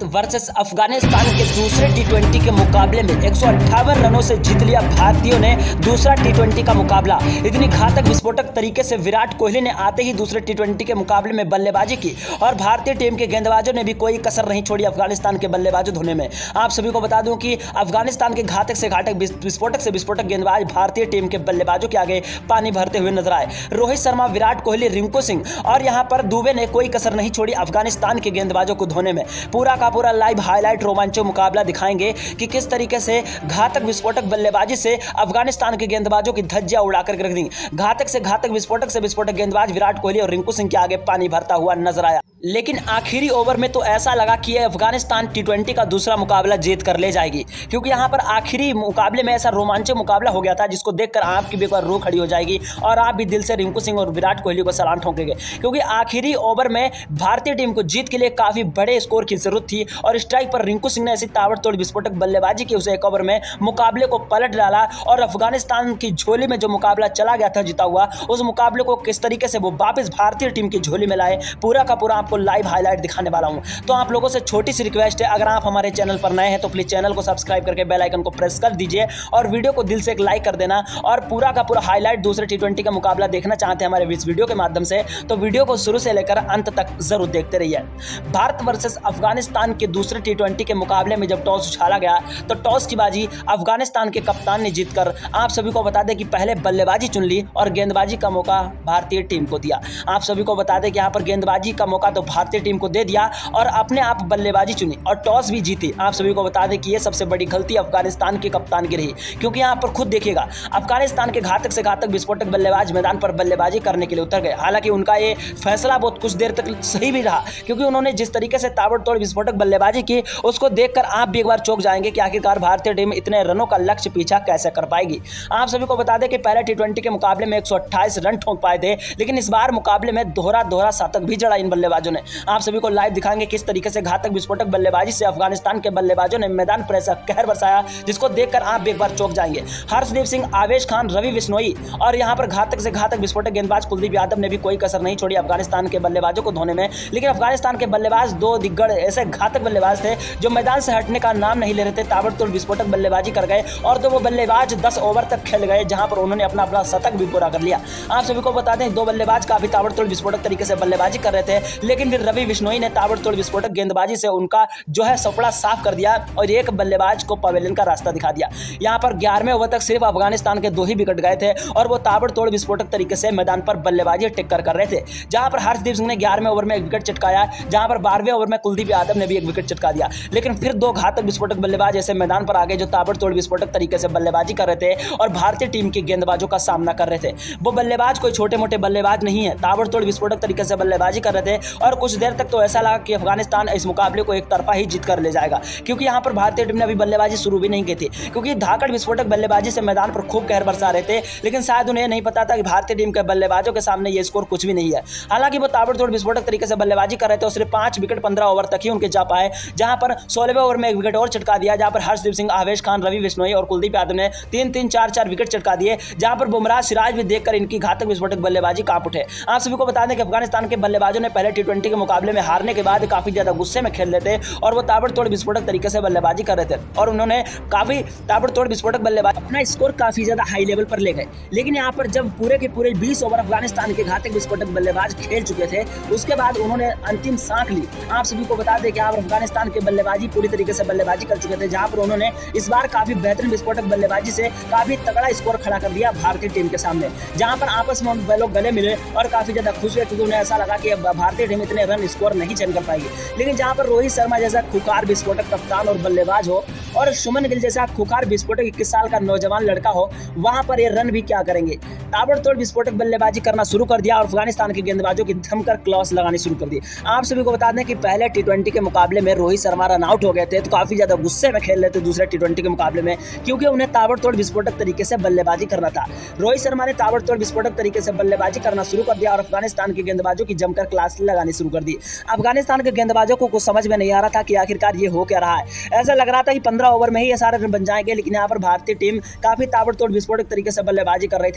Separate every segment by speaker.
Speaker 1: Versus Afghanistan के दूसरे टी20 के मुकाबले में 158 रनों से जीत लिया भारतीयों ने दूसरा टी20 का मुकाबला। इतनी घातक विस्फोटक तरीके से विराट कोहली ने आते ही दूसरे टी20 के मुकाबले में बल्लेबाजी की और भारतीय टीम के गेंदबाजों ने भी कोई कसर नहीं छोड़ी अफगानिस्तान के बल्लेबाजों धोने में। आप सभी को बता दूं कि अफगानिस्तान के घातक से घातक विस्फोटक से विस्फोटक गेंदबाज भारतीय टीम के बल्लेबाजों के आगे पानी भरते हुए नजर आए। रोहित शर्मा, विराट कोहली, रिंकू सिंह और यहां पर दुबे ने कोई कसर नहीं छोड़ी अफगानिस्तान के गेंदबाजों को धोने में। पूरा का पूरा लाइव हाईलाइट रोमांचक मुकाबला दिखाएंगे कि किस तरीके से घातक विस्फोटक बल्लेबाजी से अफगानिस्तान के गेंदबाजों की धज्जियां उड़ाकर रख दी। घातक से घातक विस्फोटक से विस्फोटक गेंदबाज विराट कोहली और रिंकू सिंह के आगे पानी भरता हुआ नजर आया। लेकिन आखिरी ओवर में तो ऐसा लगा कि अफगानिस्तान टी20 का दूसरा मुकाबला जीत कर ले जाएगी, क्योंकि यहां पर आखिरी मुकाबले में ऐसा रोमांचक मुकाबला हो गया था जिसको देखकर आपकी भी एक बार रूह खड़ी हो जाएगी और आप भी दिल से रिंकू सिंह और विराट कोहली को सलाम ठोकेंगे, क्योंकि आखिरी ओवर में भारतीय टीम को जीत के लिए काफी बड़े स्कोर की जरूरत थी और स्ट्राइक पर रिंकू सिंह ने ऐसी ताबड़तोड़ विस्फोटक बल्लेबाजी की, उसे एक ओवर में मुकाबले को पलट डाला और अफगानिस्तान की झोली में जो मुकाबला चला गया था जीता हुआ, उस मुकाबले को किस तरीके से वो वापस भारतीय टीम की झोली में लाए, पूरा का पूरा आपको लाइव हाईलाइट दिखाने वाला हूं। तो आप लोगों से छोटी सी रिक्वेस्ट है, अगर आप हमारे चैनल पर नए हैं तो प्लीज चैनल को सब्सक्राइब करके बेल आइकन को प्रेस कर दीजिए और वीडियो को दिल से एक लाइक कर देना। और पूरा का पूरा हाईलाइट दूसरे टी20 का मुकाबला देखना चाहते हैं हमारे इस वीडियो के माध्यम से, तो वीडियो को शुरू से लेकर अंत तक जरूर देखते रहिए। भारत वर्सेस अफगानिस्तान के दूसरे टी20 के मुकाबले में जब टॉस उछाला गया तो टॉस की बाजी अफगानिस्तान के कप्तान ने जीतकर आप सभी को बता दें कि पहले बल्लेबाजी चुन ली और गेंदबाजी का मौका भारतीय टीम को दिया। आप सभी को बता दें कि यहां पर गेंदबाजी का मौका तो भारतीय टीम को दे दिया और अपने आप बल्लेबाजी चुनी और टॉस भी जीती। आप सभी को बता दें कि यह सबसे बड़ी गलती अफगानिस्तान के कप्तान की रही, क्योंकि यहां पर खुद देखिएगा अफगानिस्तान के घातक से घातक विस्फोटक बल्लेबाज मैदान पर बल्लेबाजी करने के लिए उतर गए। हालांकि उनका ये फैसला बहुत कुछ देर तक सही भी रहा, क्योंकि उन्होंने जिस तरीके से ताबड़तोड़ विस्फोटक बल्लेबाजी की उसको देखकर आप भी एक बार चौंक जाएंगे कि आखिरकार भारतीय टीम इतने रनों का लक्ष्य पीछा कैसे कर पाएगी। आप सभी को बता दें कि पहले टी20 के मुकाबले में 128 रन ठोक पाए थे, लेकिन इस बार मुकाबले में दोहरा शतक भी जड़ा इन बल्लेबाजों ने। आप सभी को लाइव दिखाएंगे किस तरीके से घातक विस्फोटक बल्लेबाजी से अफगानिस्तान के बल्लेबाजों ने मैदान पर ऐसा कहर बरसाया जिसको देखकर आप भी एक बार चौंक जाएंगे। हर्षदीप सिंह, आवेश खान, रवि बिश्नोई और यहां पर घातक से घातक विस्फोटक गेंदबाज कुलदीप यादव ने भी कोई कसर नहीं छोड़ी अफगानिस्तान के बल्लेबाजों को धोने में। लेकिन अफगानिस्तान के बल्लेबाज दो दिग्गज ऐसे घातक बल्लेबाज थे जो मैदान से हटने का नाम नहीं ले रहे थे, ताबड़तोड़ विस्फोटक बल्लेबाजी कर गए और तो वो बल्लेबाज 10 ओवर तक खेल गए जहां पर उन्होंने अपना शतक भी पूरा कर लिया। आप सभी को बता दें दो बल्लेबाज काफी ताबड़तोड़ विस्फोटक तरीके से बल्लेबाजी कर रहे थे, लेकिन फिर रवि बिश्नोई ने ताबड़तोड़ विस्फोटक गेंदबाजी से उनका जो है सपड़ा साफ कर दिया और एक बल्लेबाज को पवेलियन का रास्ता दिखा दिया। यहां पर 11वें ओवर तक सिर्फ अफगानिस्तान के 2 ही विकेट गए थे और वो ताबड़तोड़ विस्फोटक तरीके से मैदान पर बल्लेबाजी टिक कर रहे थे, जहां पर हर्षदीप सिंह ने 11वें ओवर में एक विकेट चटकाया, जहां पर 12वें ओवर में कुलदीप यादव ने भी एक विकेट चटका दिया। लेकिन फिर 2 घातक विस्फोटक बल्लेबाज ऐसे मैदान पर आ गए जो ताबड़तोड़ विस्फोटक तरीके से बल्लेबाजी कर रहे थे और भारतीय टीम के गेंदबाजों का सामना कर रहे थे। वो बल्लेबाज कोई छोटे मोटे बल्लेबाज नहीं है, ताबड़तोड़ विस्फोटक तरीके से बल्लेबाजी कर रहे थे और कुछ देर तक तो ऐसा लगा कि अफगानिस्तान इस मुकाबले को एक तरफा ही जीत कर ले जाएगा, क्योंकि यहां पर भारतीय टीम ने अभी बल्लेबाजी शुरू भी नहीं की थी, क्योंकि धाकड़ विस्फोटक बल्लेबाजी से मैदान पर खूब कहर बरसा रहे थे। लेकिन शायद उन्हें नहीं पता था कि भारतीय टीम के बल्लेबाजों के सामने ये स्कोर कुछ भी नहीं है। हालांकि वो ताबड़तोड़ विस्फोटक तरीके से बल्लेबाजी कर रहे थे और सिर्फ 5 विकेट 15 ओवर तक ही उनके जा पाए, जहां पर 16वें ओवर में एक विकेट और चटका दिया, जहां पर हर्षदीप सिंह, आवेश खान, रवि बिश्नोई और कुलदीप यादव ने 3-3, 4-4 विकेट चटका दिए, जहां पर बुमराह, सिराज भी देखकर इनकी घातक विस्फोटक बल्लेबाजी कांप उठे। आप सभी को बता दें कि अफगानिस्तान के बल्लेबाजों ने पहले टी20 के मुकाबले में हारने के बाद काफी ज्यादा गुस्से में खेल रहे थे और वो ताबड़तोड़ विस्फोटक तरीके से बल्लेबाजी कर रहे थे और उन्होंने काफी ताबड़तोड़ विस्फोटक बल्लेबाजी अपना स्कोर काफी ज्यादा हाई लेवल पर ले गए। लेकिन यहाँ पर जब पूरे के पूरे 20 ओवर अफगानिस्तान के घातक विस्फोटक बल्लेबाज खेल चुके थे, उसके बाद उन्होंने अंतिम सांस ली। आप सभी को बता दें कि यहाँ पर अफगानिस्तान के बल्लेबाजी पूरी तरीके से बल्लेबाजी कर चुके थे, जहां पर उन्होंने इस बार काफी बेहतरीन विस्फोटक बल्लेबाजी से काफी तगड़ा स्कोर खड़ा कर दिया भारतीय टीम के सामने, जहां पर आपस में वे लोग गले मिले और काफी ज्यादा खुश हुए, क्योंकि उन्हें ऐसा लगा कि भारतीय टीम इतने रन स्कोर नहीं चैन कर पाएगी। लेकिन जहां पर रोहित शर्मा जैसा खुखार विस्फोटक कप्तान और बल्लेबाज हो और शुभमन गिल जैसा खुखार विस्फोटक 21 साल का नौजवान लड़का हो, वहां पर ये रन भी क्या करेंगे। ताबड़तोड़ विस्फोटक बल्लेबाजी करना शुरू कर दिया और अफगानिस्तान के गेंदबाजों की धमकर क्लॉस लगानी शुरू कर दी। आप सभी को बता दें कि पहले टी20 के मुकाबले में रोहित शर्मा रन आउट हो गए थे, तो काफी ज्यादा गुस्से में खेल रहे थे दूसरे टी20 के मुकाबले में, क्योंकि उन्हें ताबड़तोड़ विस्फोटक तरीके से बल्लेबाजी करना था। रोहित शर्मा ने ताबड़तोड़ विस्फोटक तरीके से बल्लेबाजी करना शुरू कर दिया और अफगानिस्तान के गेंदबाजों की जमकर क्लास लगानी शुरू कर दी। अफगानिस्तान के गेंदबाजों को कुछ समझ में नहीं आ रहा था कि आखिरकार ये हो क्या रहा है। ऐसा लग रहा था कि 15 ओवर में ही ये सारे रन बन जाएंगे, लेकिन यहाँ पर भारतीय टीम काफी ताबड़तोड़ विस्फोटक तरीके से बल्लेबाजी कर रही थी, लेकिन भारतीय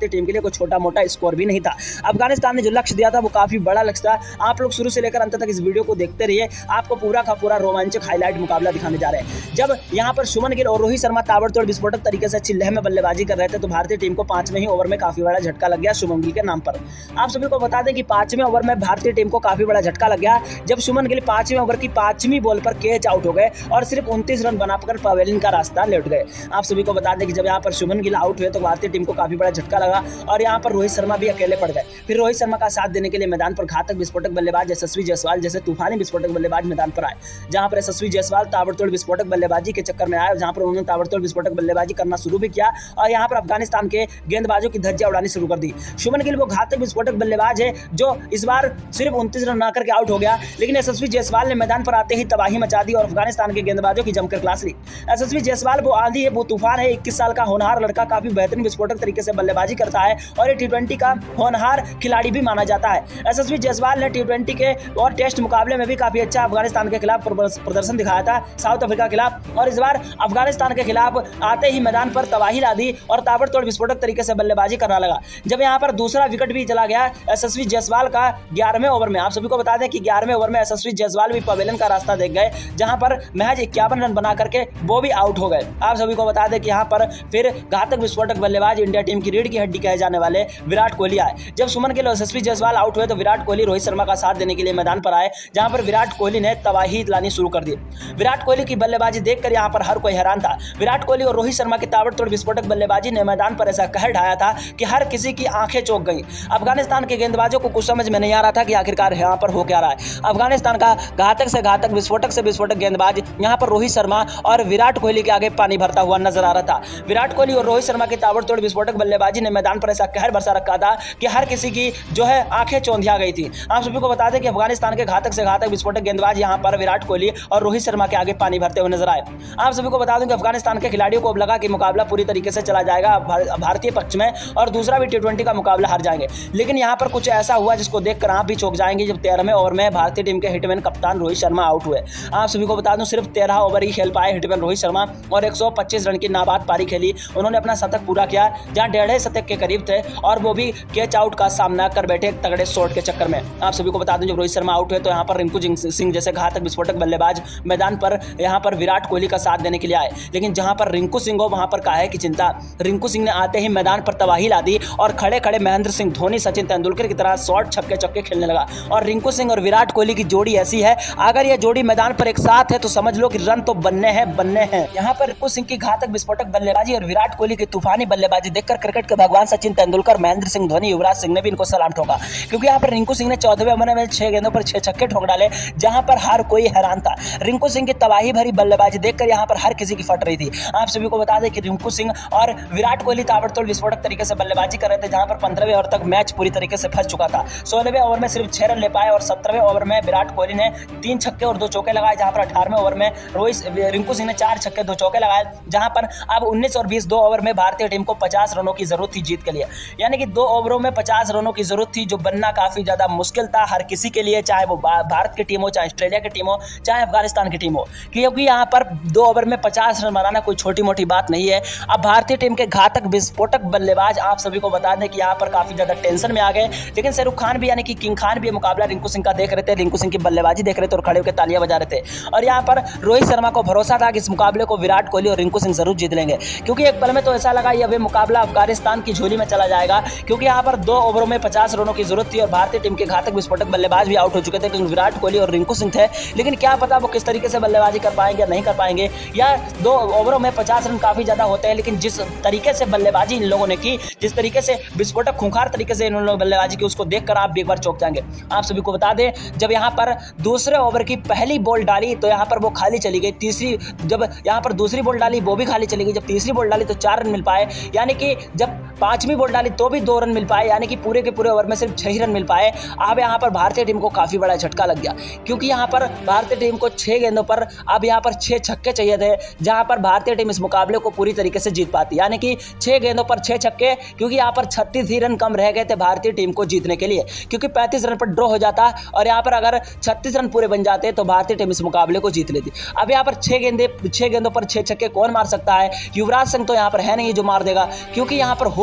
Speaker 1: भारतीय टीम के लिए कोई छोटा मोटा स्कोर भी नहीं था। अफगानिस्तान ने जो लक्ष्य दिया था वो काफी बड़ा लक्ष्य था। आप लोग शुरू से लेकर अंत तक इस वीडियो को देखते रहिए, आपको पूरा का पूरा रोमांचक हाईलाइट मुकाबला दिखाने जा रहे हैं। जब यहाँ पर शुभमन गिल और रोहित शर्मा ताबड़तोड़ विस्फोटक तरीके से चिल्लह में बल्लेबाजी कर रहे थे तो भारतीय टीम को 5वें ही ओवर में काफी बड़ा झटका लग गया शुभमन गिल के नाम पर। आप सभी को बता दें कि 5वें ओवर में भारतीय टीम को काफी बड़ा झटका लग गया जब शुभमन गिल 5वें ओवर की 5वीं बॉल पर कैच आउट हो गए और सिर्फ 29 रन बनाकर पवेलियन का रास्ता लौट गए। आप सभी को बता दें कि जब यहाँ पर शुभमन गिल आउट हुए तो भारतीय टीम को काफी बड़ा झटका लगा और यहाँ पर रोहित शर्मा भी अकेले पड़ गए। फिर रोहित शर्मा का साथ देने के लिए मैदान पर घातक विस्फोटक बल्लेबाज यशस्वी जायसवाल जैसे तूफानी विस्फोटक बल्लेबाज मैदान पर आए, जहां पर यशस्वी जायसवाल ताबड़तोड़ विस्फोटक बल्लेबाजी के चक्कर में आए, जहां पर उन्होंने ताबड़तोड़ विस्फोटक बल्लेबाजी करना शुरू भी किया और यहां पर अफगानिस्तान के गेंदबाजों की धज्जियां उड़ानी शुरू कर दी। शुभमन गिल वो घातक विस्फोटक बल्लेबाज है जो इस बार सिर्फ 29 रन ना करके आउट हो गया, लेकिन यशस्वी जायसवाल ने मैदान पर आते ही तबाही मचा दी और अफगानिस्तान के गेंदबाजों की जमकर क्लास ली। यशस्वी जायसवाल वो आंधी है, वो तूफान है, 21 साल का होनहार लड़का काफी बेहतरीन विस्फोटक तरीके से बल्लेबाजी करता है और ये T20 का होनहार खिलाड़ी भी माना जाता है। यशस्वी जायसवाल ने T20 के और टेस्ट मुकाबले में भी काफी अच्छा अफगानिस्तान के खिलाफ प्रदर्शन दिखाया था, साउथ अफ्रीका के खिलाफ, और इस बार अफगानिस्तान के खिलाफ आते ही मैदान पर तबाही ला दी और ताबड़तोड़ विस्फोटक तरीके से बल्लेबाजी करने लगा। जब यहाँ पर दूसरा विकेट भी चला गया यशस्वी जायसवाल का 11वें ओवर में, आप सभी को बता दें कि 11वें ओवर में यशस्वी जायसवाल भी पवेलियन का रास्ता देख गए, जहां पर महज 51 रन बना करके वो भी आउट हो गए। आप सभी को बता दें कि यहाँ पर फिर घातक विस्फोटक बल्लेबाज इंडिया टीम की रीढ़ की हड्डी कहे जाने वाले विराट कोहली आए। जब शुभमन गिल और यशस्वी जायसवाल आउट हुए तो विराट कोहली रोहित शर्मा का साथ देने के लिए मैदान पर आए, जहां पर विराट कोहली ने तबाही लानी शुरू कर दी। विराट कोहली की बल्लेबाजी देखकर यहां पर हर कोई हैरान था। विराट कोहली और रोहित शर्मा की ताबड़तोड़ विस्फोटक बल्लेबाजी ने मैदान पर ऐसा कहर ढाया था कि हर किसी की आंखें चौंक गईं। अफगानिस्तान के गेंदबाजों को कुछ समझ में नहीं आ रहा था कि आखिरकार यहां पर हो क्या रहा है। अफगानिस्तान का घातक से घातक विस्फोटक से विस्फोटक गेंदबाज यहां पर रोहित शर्मा और विराट कोहली के आगे पानी भरता हुआ नजर आ रहा था। विराट कोहली और रोहित शर्मा की ताबड़तोड़ विस्फोटक बल्लेबाजी ने मैदान पर ऐसा कहर बरसा रखा था कि हर किसी की जो है आंखें चौंधिया गई थी। आप सभी को बता दें कि अफगानिस्तान के घातक से घातक विस्फोटक गेंदबाज यहां पर विराट कोहली और रोहित शर्मा के आगे पानी भरते हुए नजर आए। आप सभी को बता दूं कि अफगानिस्तान के खिलाड़ियों को अब लगा कि मुकाबला पूरी तरीके से चला जाएगा भारतीय पक्ष में और दूसरा भी T20 का मुकाबला हार जाएंगे, लेकिन यहां पर कुछ ऐसा हुआ जिसको देखकर आप भी चौंक जाएंगे जब 13वें ओवर में भारतीय टीम के हिटमैन कप्तान रोहित शर्मा आउट हुए। आप सभी को बता दूं सिर्फ 13 ओवर ही खेल पाए हिटमैन रोहित शर्मा और 125 रन की नाबाद पारी खेली। उन्होंने अपना शतक पूरा किया जहां 1.5 शतक के करीब थे और वो भी कैच आउट का सामना कर बैठे एक तगड़े शॉट के चक्कर में। आप सभी को बता दूं जब रोहित शर्मा आउट हुए तो यहाँ पर रिंकू सिंह जैसे घातक विस्फोटक बल्लेबाज मैदान पर यहाँ पर विराट कोहली का साथ देने के लिए आए, लेकिन जहां पर रिंकू सिंह हो वहां पर काहे की चिंता। रिंकू सिंह ने आते ही मैदान पर तबाही ला दी और खड़े खड़े महेंद्र सिंह धोनी सचिन तेंदुलकर की तरह शॉट छक्के चक्के खेलने लगा। और रिंकू सिंह और विराट कोहली की जोड़ी ऐसी है, अगर यह जोड़ी मैदान पर एक साथ है तो समझ लो कि रन तो बनने हैं। यहाँ पर रिंकू सिंह की घातक विस्फोटक बल्लेबाजी और विराट कोहली की तूफानी बल्लेबाजी देखकर क्रिकेट के भगवान सचिन तेंदुलकर, महेंद्र सिंह धोनी, युवराज सिंह ने भी इनको सलाम ठोका, क्योंकि यहाँ पर रिंकू सिंह ने 14वें ओवर में 6 गेंदों पर 6 छक्के ठोक डाले, जहां पर हर कोई हैरान था। रिंकू सिंह की तबाही भरी बल्लेबाजी देखकर यहाँ पर हर किसी की फट रही थी। आप सभी को बता दें कि रिंकू सिंह और विराट कोहली ताबड़तोड़ विस्फोटक तरीके से बल्लेबाजी कर रहे थे, जहां पर 15वें ओवर तक मैच पूरी तरीके से फंस चुका था। 16वें ओवर में सिर्फ 6 रन ले पाए और 17वें ओवर में विराट कोहली ने 3 छक्के और 2 चौके लगाए, जहां पर 18वें ओवर में रिंकू सिंह ने 4 छक्के 2 चौके लगाए, जहां पर अब 19 और 20 2 ओवर में भारतीय टीम को 50 रनों की जरूरत थी जीत के लिए। यानी कि 2 ओवरों में 50 रनों की जरूरत थी, जो बनना काफी ज्यादा मुश्किल था हर किसी के लिए, चाहे वो भारत की टीम हो, चाहे ऑस्ट्रेलिया की टीम हो, चाहे अफगानिस्तान की टीम हो, क्योंकि यहाँ पर 2 ओवर में 50 रन बनाना कोई छोटी मोटी बात नहीं है। अब भारतीय टीम के घातक विस्फोटक बल्लेबाज आप सभी को बता दें कि यहाँ पर काफी ज्यादा टेंशन में आ गए, लेकिन शाहरुख खान भी यानी कि किंग खान भी मुकाबला रिंकू सिंह का देख रहे थे, रिंकू सिंह की बल्लेबाजी देख रहे थे और खड़े होकर तालियां बजा रहे थे। और यहाँ पर रोहित शर्मा को भरोसा था कि इस मुकाबले को विराट कोहली और रिंकू सिंह जरूर जीत लेंगे, क्योंकि एक पल में तो ऐसा लगा यह मुकाबला अफगानिस्तान की झोली में चला जाएगा, क्योंकि यहाँ पर 2 ओवरों में 50 रनों की जरूरत थी और भारतीय टीम के घातक विस्फोटक बल्लेबाज भी आउट हो चुके थे, क्योंकि विराट कोहली और रिंकू सिंह थे। लेकिन क्या पता वो किस तरीके से बल्लेबाजी कर पाएंगे या नहीं कर पाएंगे, या 2 ओवरों में 50 रन काफी ज्यादा होते हैं, लेकिन जिस तरीके से बल्लेबाजी इन लोगों ने की, जिस तरीके से विस्फोटक खूंखार तरीके से इन लोगों ने बल्लेबाजी की, उसको देखकर आप भी एक बार चौंक जाएंगे। आप सभी को बता दें जब यहाँ पर दूसरे ओवर की पहली बॉल डाली तो यहाँ पर वो खाली चली गई, जब यहाँ पर दूसरी बॉल डाली वो भी खाली चली गई, जब तीसरी बॉल डाली तो 4 रन मिल पाए, यानी कि जब 5वीं बॉल डाली तो भी 2 रन मिल पाए, यानी कि पूरे के पूरे ओवर में सिर्फ 6 ही रन मिल पाए। अब यहाँ पर भारतीय टीम को काफी बड़ा झटका लग गया, क्योंकि यहाँ पर भारतीय टीम को 6 गेंदों पर अब यहाँ पर 6 छक्के चाहिए थे, जहां पर भारतीय टीम इस मुकाबले को पूरी तरीके से जीत पाती, यानी कि 6 गेंदों पर 6 छक्के, क्योंकि यहाँ पर 36 ही रन कम रह गए थे भारतीय टीम को जीतने के लिए, क्योंकि 35 रन पर ड्रॉ हो जाता और यहाँ पर अगर 36 रन पूरे बन जाते तो भारतीय टीम इस मुकाबले को जीत लेती। अब यहाँ पर 6 गेंदों पर 6 छक्के कौन मार सकता है? युवराज सिंह तो यहाँ पर है नहीं जो मार देगा, क्योंकि यहाँ पर हो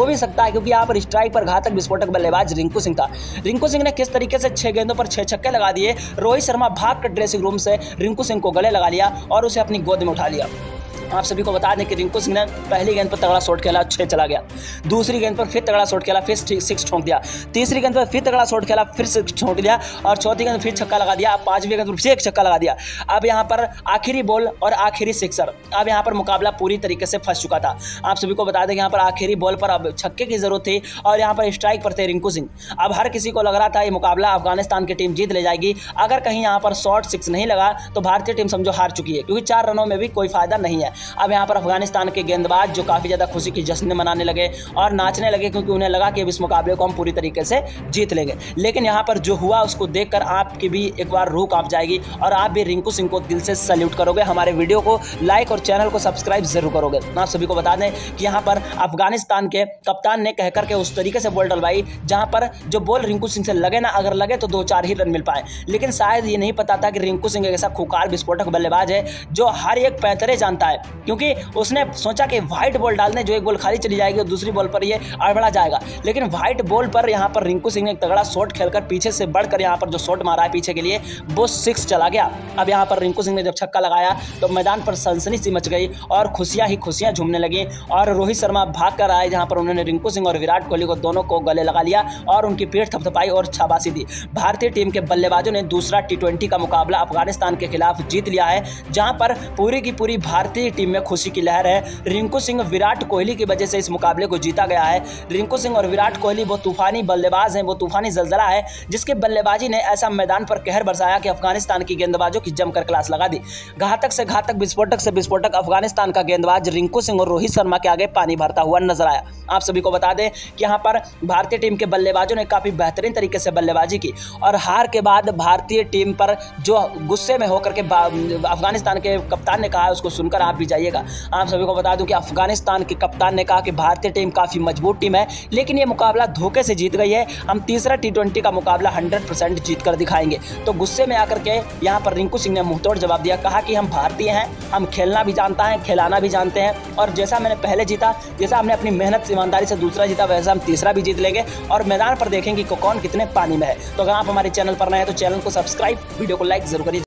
Speaker 1: भी सकता है, क्योंकि यहाँ पर स्ट्राइक पर घातक विस्फोटक बल्लेबाज रिंकू सिंह था। रिंकू सिंह ने किस तरीके से 6 गेंदों पर 6 छक्के लगा दिए। रोहित शर्मा भाग कर ड्रेसिंग रूम से रिंकू सिंह को गले लगा लिया और उसे अपनी गोद में उठा लिया। आप सभी को बता दें कि रिंकू सिंह ने पहली गेंद पर तगड़ा शॉट खेला, 6 चला गया। दूसरी गेंद पर फिर तगड़ा शॉट खेला, फिर 6 ठोंक दिया। तीसरी गेंद पर फिर तगड़ा शॉट खेला, फिर 6 ठोंक दिया और चौथी गेंद फिर छक्का लगा दिया। पांचवी गेंद पर फिर एक छक्का लगा दिया। अब यहाँ पर आखिरी बॉल और आखिरी सिक्सर। अब यहाँ पर मुकाबला पूरी तरीके से फंस चुका था। आप सभी को बता दें कि यहाँ पर आखिरी बॉल पर अब छक्के की जरूरत थी और यहाँ पर स्ट्राइक पर थे रिंकू सिंह। अब हर किसी को लग रहा था ये मुकाबला अफगानिस्तान की टीम जीत ले जाएगी। अगर कहीं यहाँ पर शॉर्ट 6 नहीं लगा तो भारतीय टीम समझो हार चुकी है, क्योंकि 4 रनों में भी कोई फायदा नहीं है। अब यहाँ पर अफगानिस्तान के गेंदबाज जो काफ़ी ज़्यादा खुशी की जश्न मनाने लगे और नाचने लगे, क्योंकि उन्हें लगा कि इस मुकाबले को हम पूरी तरीके से जीत लेंगे। लेकिन यहाँ पर जो हुआ उसको देखकर आपकी भी एक बार रूह कांप जाएगी और आप भी रिंकू सिंह को दिल से सैल्यूट करोगे। हमारे वीडियो को लाइक और चैनल को सब्सक्राइब जरूर करोगे। आप सभी को बता दें कि यहाँ पर अफगानिस्तान के कप्तान ने कहकर के उस तरीके से बॉल डलवाई जहाँ पर जो बॉल रिंकू सिंह से लगे ना, अगर लगे तो 2-4 ही रन मिल पाए। लेकिन शायद ये नहीं पता था कि रिंकू सिंह एक ऐसा खुकार विस्फोटक बल्लेबाज है जो हर एक पैंतरे जानता है, क्योंकि उसने सोचा कि व्हाइट बॉल डालने जो एक बॉल खाली चली जाएगी और दूसरी बॉल पर ये अड़बड़ा जाएगा। लेकिन व्हाइट बॉल पर यहाँ पर रिंकू सिंह ने एक तगड़ा शॉट खेलकर पीछे से बढ़कर यहाँ पर जो शॉट मारा है पीछे के लिए वो 6 चला गया। अब यहाँ पर रिंकू सिंह ने जब छक्का लगाया तो मैदान पर सनसनी सी मच गई और खुशियां ही खुशियां झूमने लगी और रोहित शर्मा भाग कर आए, जहाँ पर उन्होंने रिंकू सिंह और विराट कोहली को दोनों को गले लगा लिया और उनकी पीठ थपथपाई और शाबाशी दी। भारतीय टीम के बल्लेबाजों ने दूसरा T20 का मुकाबला अफगानिस्तान के खिलाफ जीत लिया है, जहाँ पर पूरी की पूरी भारतीय टीम में खुशी की लहर है। रिंकू सिंह विराट कोहली की वजह से इस मुकाबले को जीता गया है। रिंकू सिंह और विराट कोहली वो तूफानी बल्लेबाज हैं, वो तूफानी जलजला है जिसके बल्लेबाजी ने ऐसा मैदान पर कहर बरसाया कि अफगानिस्तान की गेंदबाजों की जमकर क्लास लगा दी। घातक से घातक, विस्फोटक से विस्फोटक अफगानिस्तान का गेंदबाज रिंकू सिंह और रोहित शर्मा के आगे पानी भरता हुआ नजर आया। आप सभी को बता दें कि यहाँ पर भारतीय टीम के बल्लेबाजों ने काफी बेहतरीन तरीके से बल्लेबाजी की और हार के बाद भारतीय टीम पर जो गुस्से में होकर के अफगानिस्तान के कप्तान ने कहा उसको सुनकर आप भी जाइएगा। आप सभी को बता दूं कि अफगानिस्तान के कप्तान ने कहा कि भारतीय टीम काफ़ी मजबूत टीम है, लेकिन ये मुकाबला धोखे से जीत गई है। हम तीसरा T20 का मुकाबला 100% जीत कर दिखाएंगे। तो गुस्से में आकर के यहाँ पर रिंकू सिंह ने मुंहतोड़ जवाब दिया, कहा कि हम भारतीय हैं, हम खेलना भी जानता है, खिलाना भी जानते हैं और जैसा मैंने पहले जीता, जैसा हमने अपनी मेहनत ईमानदारी से दूसरा जीता, वैसा हम तीसरा भी जीत लेंगे और मैदान पर देखेंगे कि कौन कितने पानी में है। तो अगर आप हमारे चैनल पर नए हैं तो चैनल को सब्सक्राइब, वीडियो को लाइक जरूर करिए।